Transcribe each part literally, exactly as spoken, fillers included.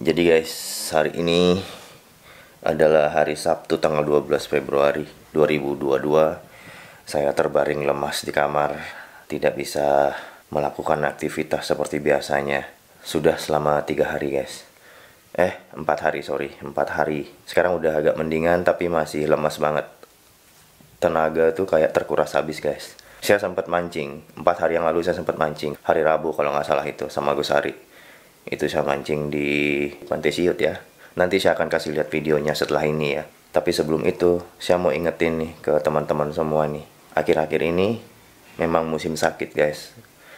Jadi guys, hari ini adalah hari Sabtu tanggal dua belas Februari dua ribu dua puluh dua. Saya terbaring lemas di kamar, tidak bisa melakukan aktivitas seperti biasanya. Sudah selama tiga hari guys. Eh, empat hari sorry, empat hari. Sekarang udah agak mendingan tapi masih lemas banget. Tenaga tuh kayak terkuras habis guys. Saya sempat mancing, empat hari yang lalu saya sempat mancing. Hari Rabu kalau nggak salah itu sama Gus Ari. Itu saya mancing di Pantai Siut ya. Nanti saya akan kasih lihat videonya setelah ini ya. Tapi sebelum itu, saya mau ingetin nih ke teman-teman semua nih. Akhir-akhir ini memang musim sakit guys.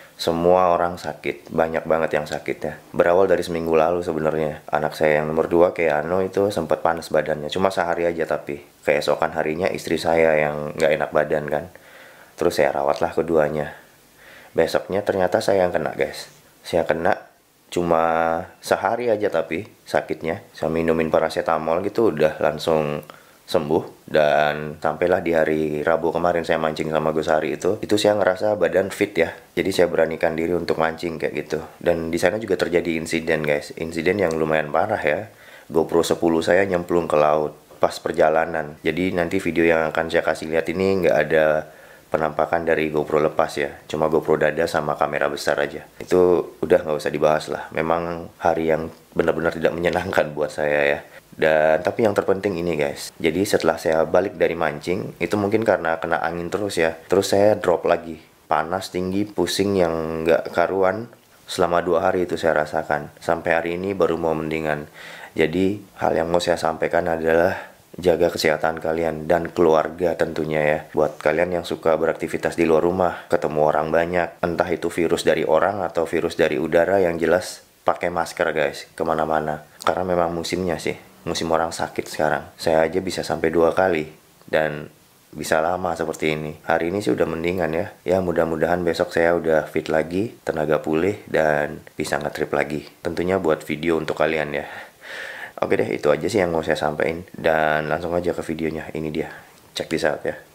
Semua orang sakit, banyak banget yang sakit ya. Berawal dari seminggu lalu sebenarnya. Anak saya yang nomor dua, Keanu, itu sempat panas badannya. Cuma sehari aja tapi. Keesokan harinya istri saya yang nggak enak badan kan. Terus saya rawatlah keduanya. Besoknya ternyata saya yang kena guys. Saya kena cuma sehari aja tapi sakitnya. Saya minumin paracetamol gitu udah langsung sembuh. Dan sampailah di hari Rabu kemarin saya mancing sama Gus Hari itu, itu saya ngerasa badan fit ya. Jadi saya beranikan diri untuk mancing kayak gitu. Dan di sana juga terjadi insiden guys. Insiden yang lumayan parah ya. GoPro sepuluh saya nyemplung ke laut pas perjalanan. Jadi nanti video yang akan saya kasih lihat ini nggak ada penampakan dari GoPro lepas ya, cuma GoPro dada sama kamera besar aja. Itu udah nggak usah dibahas lah. Memang hari yang benar-benar tidak menyenangkan buat saya ya. Dan tapi yang terpenting ini guys, jadi setelah saya balik dari mancing, itu mungkin karena kena angin terus ya, terus saya drop lagi, panas tinggi, pusing yang nggak karuan. Selama dua hari itu saya rasakan, sampai hari ini baru mau mendingan. Jadi hal yang mau saya sampaikan adalah jaga kesehatan kalian dan keluarga tentunya ya. Buat kalian yang suka beraktivitas di luar rumah, ketemu orang banyak, entah itu virus dari orang atau virus dari udara, yang jelas pakai masker guys kemana-mana. Karena memang musimnya sih, musim orang sakit sekarang. Saya aja bisa sampai dua kali dan bisa lama seperti ini. Hari ini sih udah mendingan ya. Ya mudah-mudahan besok saya udah fit lagi, tenaga pulih, dan bisa nge-trip lagi. Tentunya buat video untuk kalian ya. Oke deh, itu aja sih yang mau saya sampaikan. Dan langsung aja ke videonya. Ini dia. Check this out ya.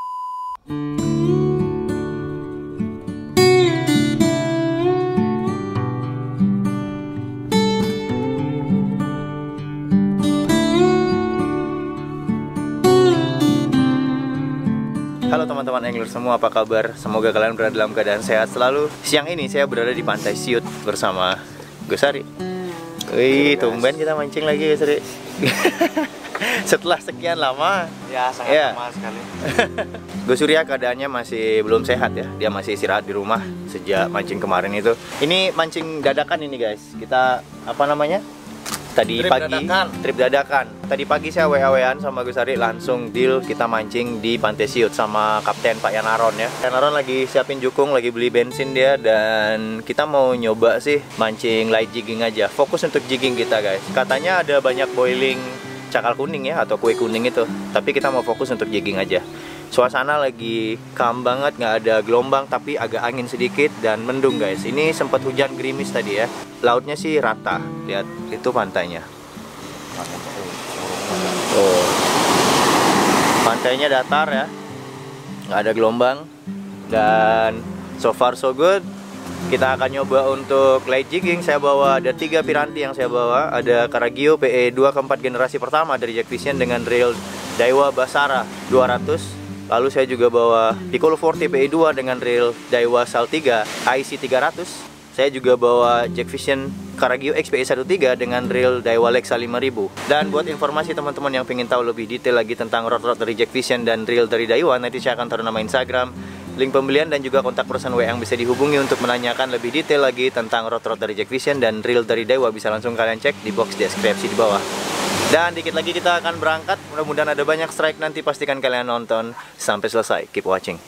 Halo teman-teman angler semua, apa kabar? Semoga kalian berada dalam keadaan sehat selalu. Siang ini saya berada di Pantai Siut bersama Gus Ari. Wih, tumben kita mancing lagi Gus Ari. Setelah sekian lama. Ya, sangat ya. lama sekali. Gus Surya keadaannya masih belum sehat ya. Dia masih istirahat di rumah sejak mancing kemarin itu. Ini mancing dadakan ini guys. Kita apa namanya? Tadi Trip pagi dadakan. trip dadakan. Tadi pagi saya W A W an sama Gus Ari, langsung deal kita mancing di Pantai Siut sama Kapten Pak Yanaron ya. Yanaron lagi siapin jukung, lagi beli bensin dia, dan kita mau nyoba sih mancing light jigging aja. Fokus untuk jigging kita guys. Katanya ada banyak boiling cakal kuning ya, atau kue kuning itu. Tapi kita mau fokus untuk jigging aja. Suasana lagi calm banget, nggak ada gelombang tapi agak angin sedikit dan mendung guys. Ini sempat hujan gerimis tadi ya. Lautnya sih rata, lihat itu pantainya. Oh, pantainya datar ya, nggak ada gelombang dan so far so good. Kita akan nyoba untuk light jigging. Saya bawa ada tiga piranti yang saya bawa. Ada Caragio P E dua keempat generasi pertama dari Jack Vision dengan reel Daiwa Basara dua ratus. Lalu saya juga bawa Piccolo Forte P E dua dengan reel Daiwa Sal tiga I C tiga ratus. Saya juga bawa Jack Vision Caragio X P E tiga belas dengan reel Daiwa Lexa lima ribu. Dan buat informasi teman-teman yang pengen tahu lebih detail lagi tentang rod-rod dari Jack Vision dan reel dari Daiwa, nanti saya akan taruh nama Instagram, link pembelian, dan juga kontak person W A yang bisa dihubungi untuk menanyakan lebih detail lagi tentang rod-rod dari Jack Vision dan reel dari Daiwa. Bisa langsung kalian cek di box deskripsi di bawah. Dan dikit lagi kita akan berangkat. Mudah-mudahan ada banyak strike nanti. Pastikan kalian nonton sampai selesai. Keep watching.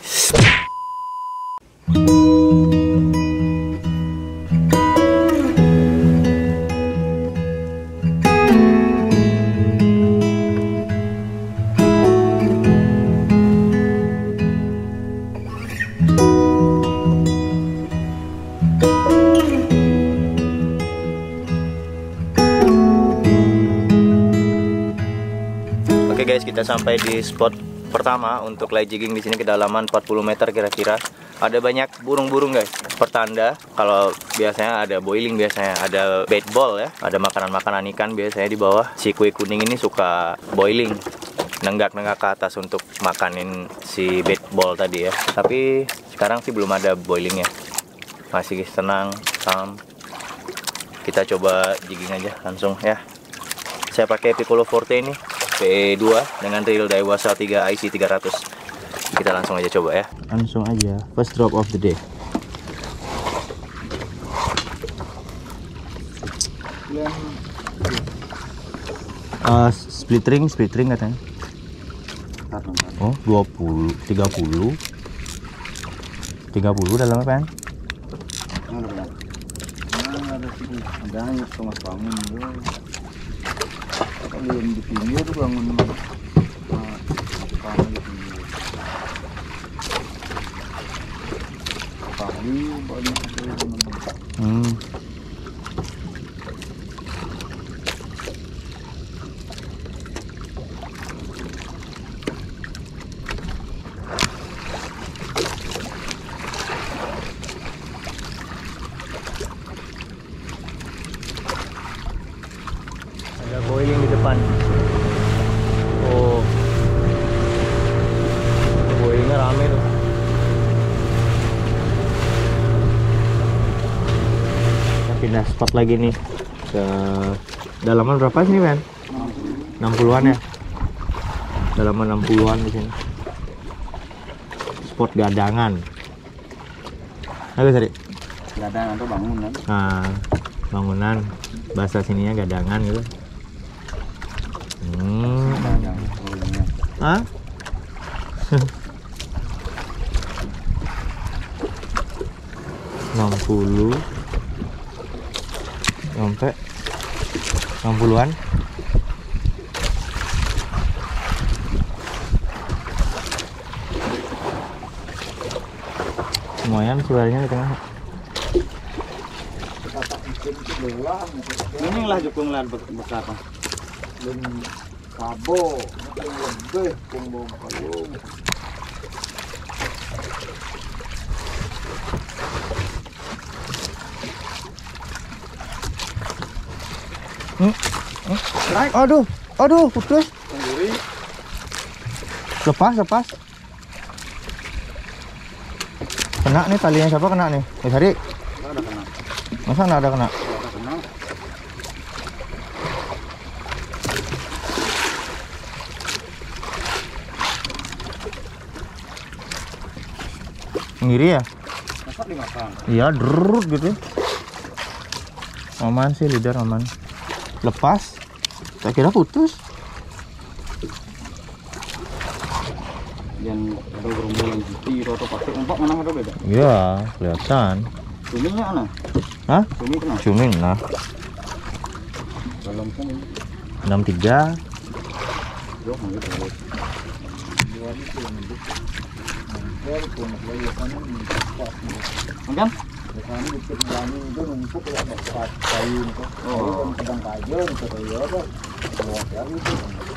Oke guys, kita sampai di spot pertama untuk light jigging di sini, kedalaman empat puluh meter kira-kira. Ada banyak burung-burung guys. Pertanda kalau biasanya ada boiling, biasanya ada bait ball ya. Ada makanan-makanan ikan biasanya di bawah. Si kue kuning ini suka boiling, nenggak-nenggak ke atas untuk makanin si bait ball tadi ya. Tapi sekarang sih belum ada boilingnya. Masih tenang, calm. Kita coba jigging aja langsung ya. Saya pakai Piccolo Forte ini P dua dengan reel Daiwa tiga I C tiga ratus. Kita langsung aja coba ya. Langsung aja, first drop of the day. Uh, split ring, split ring katanya. Oh, dua puluh, tiga puluh. tiga puluh dalamnya kan? Ada yang setengah bangun belum di pinggir bangun apa di pinggir pagi banyak hmm. Ada boiling di depan. Oh, boilingnya rame tuh. Kita pindah spot lagi nih ke dalaman berapa sih men? enam puluhan ya. Dalaman enam puluhan di sini. Spot gadangan. Ayo tadi. Gadangan tuh bangunan. Nah, bangunan. Bahasa sininya gadangan gitu. Hmm. Hah? enam puluh sampai enam puluhan. Lumayan suaranya di tengah. Ini lah jukung lan berapa? Dan kabo, lebih kumbang kalung. Hmm. Hmm. Aduh, aduh, putus. Sendiri. Lepas, lepas. Kena nih talinya, siapa kena nih? Eh, Hari. Nggak ada kena. Masa nggak ada kena? Nggak ada kena. Ngiri ya? Masa dimakan? Iya, drrrr gitu. Aman sih, leader aman. Lepas. Saya kira putus. Yang ada gerombolan jiti atau pakai umpak mana ada beda? Iya, kelihatan. Cuminya mana? Hah? Cumi kena? Cumin nah. Dalam kan ini. enam tiga. Yo, mana terus. Dua ini tuh yang lebih. Mangker pun lagi kan ini. Kan? Kan bukit bangun itu numpuk ya dapat kayu itu. Oh, sedang kayu itu ya apa? Luar dari itu.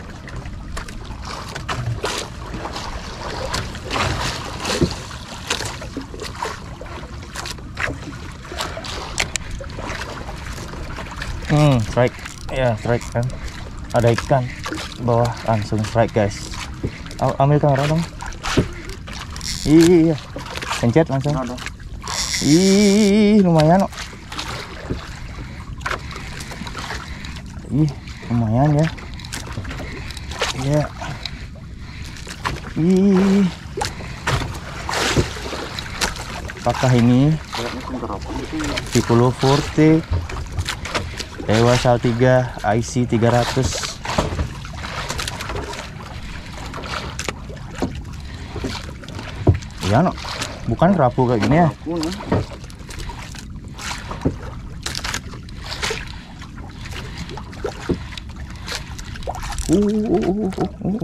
Hmm, strike. Ya, strike kan. Ada ikan bawah, langsung strike, guys. Am ambil kamera dong. Iya, pencet langsung. Ada. Ih, lumayan kok. Ih, lumayan ya. Iya. Ih. Apakah ini Piccolo Forte Daiwa tiga I C tiga ratus? Iya no, bukan kerapu kayak gini ya. Uh, uh, uh, uh, uh.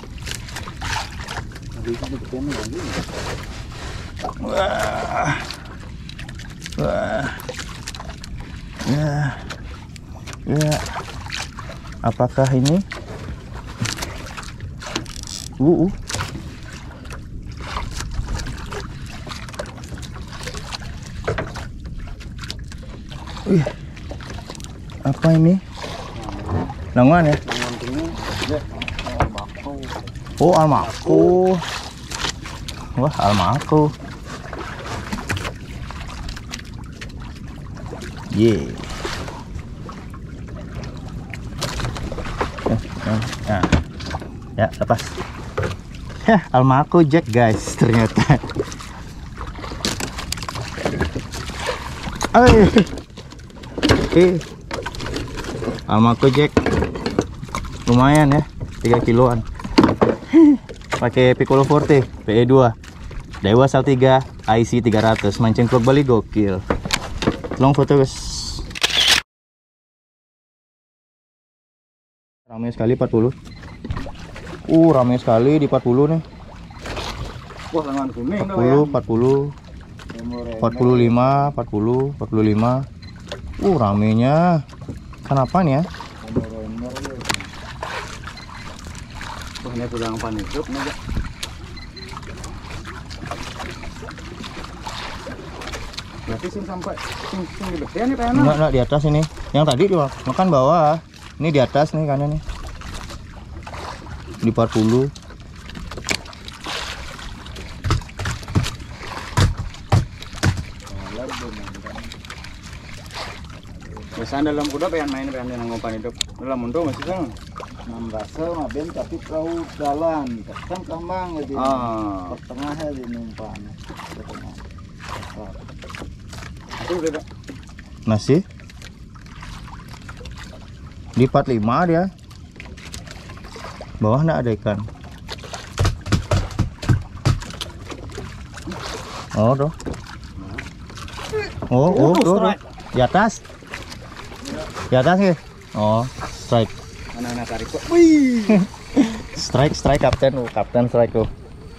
Wah, wah, ya, ya. Apakah ini? Uh, uh. Wih, apa ini? Nanguan ya? Oh, almaku. Wah, almaku. Ye. Nah, ya lepas. Heh, almaku Jack guys ternyata. Eh, eh, almaku Jack, lumayan ya, tiga kiloan. Pakai Piccolo Forte P E dua, Daiwa Sal tiga, I C tiga ratus, mancing vlog Bali gokil. Long foto guys. Ramai sekali empat puluh. Uh, ramai sekali di empat puluh nih. Wah, lengan kuning empat puluh, empat puluh, empat puluh lima, empat puluh, empat puluh lima. Uh, ramenya. Kenapa nih ya? Wah, ini tulang panik nih. Berarti sing sampai sing sing di bawah nih pengen. Enggak, enggak di atas ini. Yang tadi di makan bawah. Ini di atas nih kannya nih. Di empat puluh. Biasanya dalam kuda pengen main pengen yang ngumpan hidup. Dalam mundur masih kan. Enam rasa maben tapi perahu jalan. Kan kambang jadi. Ah. Pertengahnya di numpan. Itu udah. Masih di empat puluh lima dia. Bawah enggak ada ikan. Oh, doh. Oh, oh, doh, doh. Di atas. Di atas ya? Oh, strike. Anak-anak tarik kok. Wih. Strike, strike kapten, oh, kapten strike tuh.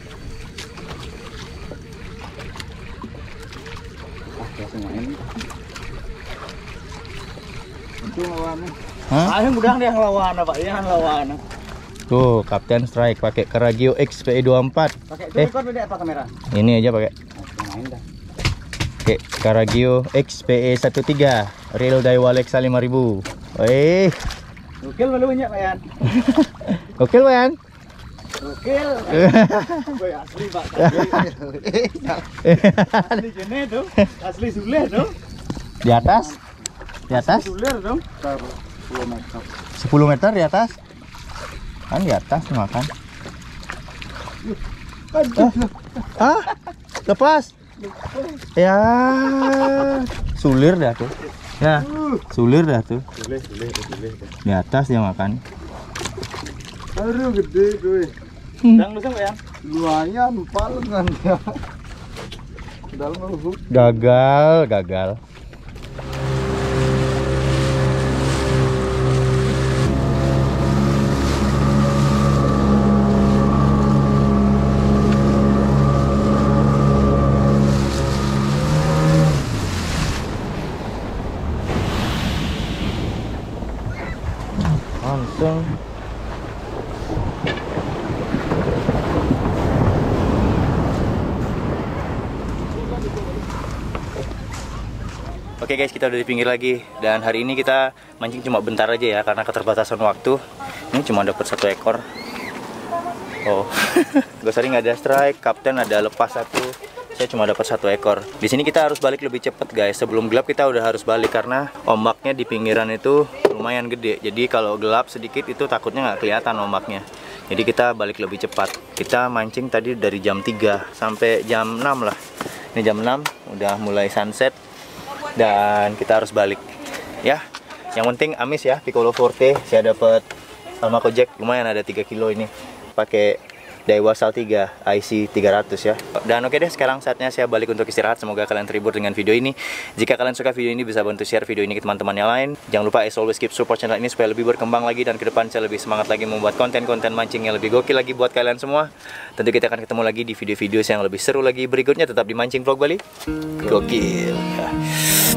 Itu lawannya. Hah? Ah, gudang dia lawan Pak. Iya lawan. Tuh, kapten strike pakai Karagio X P E dua puluh empat. Pakai Eh, itu beda apa kamera? ini aja pakai. Main dah. Pakai Karagio X P E tiga belas, reel Daiwa Lexa lima ribu. Wih. Gokil balunya, Pak Yan. Gokil, Yan. Gokil. Woi, asli, Pak. Asli jene tuh. Asli Sule tuh. Di atas? Di atas? Sule tuh. sepuluh meter. sepuluh meter di atas? Kan di atas makan. Eh. Ah, lepas. Ya, sulir dah tuh. Ya, sulir dah tuh. Sule, Sule, Sule. Di atas dia makan. Aduh, gede gue. Dang lu Pak Yan. Lumayan palengan dia. Dalam lu. Gagal, gagal. Langsung Oke guys, kita udah di pinggir lagi. Dan hari ini kita mancing cuma bentar aja ya, karena keterbatasan waktu. Ini cuma dapat satu ekor. Oh, gue sering ada strike, kapten ada lepas satu. Saya cuma dapat satu ekor. Di sini kita harus balik lebih cepet guys. Sebelum gelap kita udah harus balik karena ombaknya di pinggiran itu lumayan gede. Jadi kalau gelap sedikit itu takutnya nggak kelihatan ombaknya. Jadi kita balik lebih cepat. Kita mancing tadi dari jam tiga sampai jam enam lah. Ini jam enam udah mulai sunset dan kita harus balik. Ya, yang penting amis ya, Piccolo Forte. Saya dapat Almaco Jack lumayan, ada tiga kilo ini. Pakai Daiwa Sal tiga, I C tiga ratus ya. Dan oke deh, sekarang saatnya saya balik untuk istirahat. Semoga kalian terhibur dengan video ini. Jika kalian suka video ini, bisa bantu share video ini ke teman-teman yang lain. Jangan lupa as always keep support channel ini supaya lebih berkembang lagi, dan ke depan saya lebih semangat lagi membuat konten-konten mancing yang lebih gokil lagi buat kalian semua. Tentu kita akan ketemu lagi di video-video yang lebih seru lagi berikutnya. Tetap di Mancing Vlog Bali. Gokil.